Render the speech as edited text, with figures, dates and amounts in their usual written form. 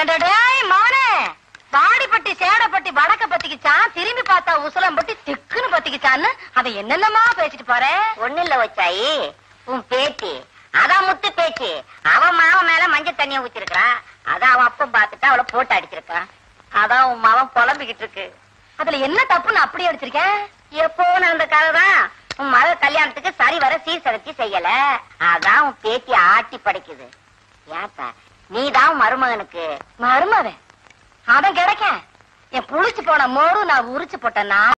மவனே, வாடிப்பட்டி சேடப்பட்டி வடக்க பத்திக்கிச்சான், திரும்பி பார்த்தா உசலம்பட்டி திக்குன்னு பத்திக்கிச்சான்னு அவன் என்னென்னமா பேசிட்டு போற. ஒண்ணு இல்ல வச்சாயி, உன் பேத்தி அதான் முத்து பேச்சு. அவன் மாவன் மேல மஞ்சள் தண்ணிய ஊத்திருக்கான். அதான் அவன் அப்பம் பாத்துட்டு அவளை போட்டு அடிச்சிருக்கான். அதான் உன் மாவன் புலம்பிக்கிட்டு இருக்கு. அதுல என்ன தப்புன்னு அப்படி அடிச்சிருக்கேன்? எப்போ நடந்த கதை தான். உன் மக கல்யாணத்துக்கு சரி வர சீர்சடத்தி செய்யல. அதான் உன் பேத்தி ஆட்டி படைக்குது. ஏப்பா நீதான் மருமகனுக்கு மருமவன் அவன் கிடைக்க என் புளிச்சு போன மோரும் நான் உரிச்சு போட்டேன்னா